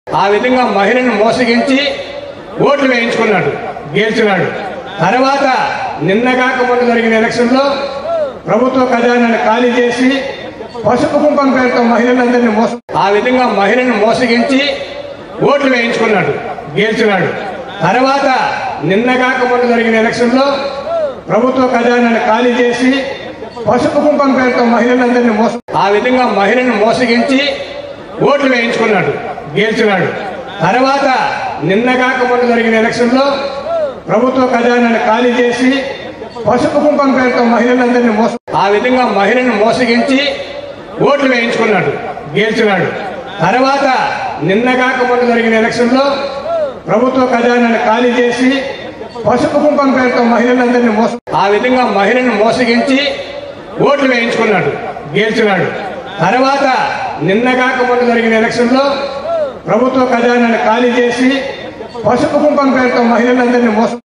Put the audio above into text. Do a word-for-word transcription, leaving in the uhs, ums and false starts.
ఆ విధంగా మహిళను మోసగించి ఓట్లు వేయించుకున్నాడు, గెలిచినాడు. తర్వాత నిన్నగాక మొన్న జరిగిన ఎలక్షన్లో ప్రభుత్వ ఖజానాను ఖాళీ చేసి పసుపు కుంకం పేరుతో మహిళలందరినీ మోస ఆ విధంగా మహిళను మోసగించి ఓట్లు వేయించుకున్నాడు, గెలిచినాడు. తర్వాత నిన్నగాక మొన్న జరిగిన ఎలక్షన్లో ప్రభుత్వ ఖజానాను ఖాళీ చేసి పసుపు కుంకం పేరుతో మహిళలందరినీ మోస ఆ విధంగా మహిళను మోసగించి ఓట్లు వేయించుకున్నాడు, గెలిచినాడు. తర్వాత నిన్నగాక మొన్న జరిగిన ఎలక్షన్లో ప్రభుత్వ ఖజానాను ఖాళీ చేసి పసుపు కుంకం పేరుతో మహిళలందరినీ మోస ఆ విధంగా మహిళను మోసగించి ఓట్లు వేయించుకున్నాడు, గెలిచినాడు. తర్వాత నిన్నగాక మొన్న జరిగిన ఎలక్షన్లో ప్రభుత్వ ఖజానాను ఖాళీ చేసి పసుపు కుంకం పేరుతో మహిళలందరినీ మోస ఆ విధంగా మహిళను మోసగించి ఓట్లు వేయించుకున్నాడు, గెలిచినాడు. తర్వాత నిన్నగాక మొన్న జరిగిన ఎలక్షన్లో ప్రభుత్వ ఖజానాను ఖాళీ చేసి పసుపు కుంకం పేరుతో మహిళలందరినీ మోస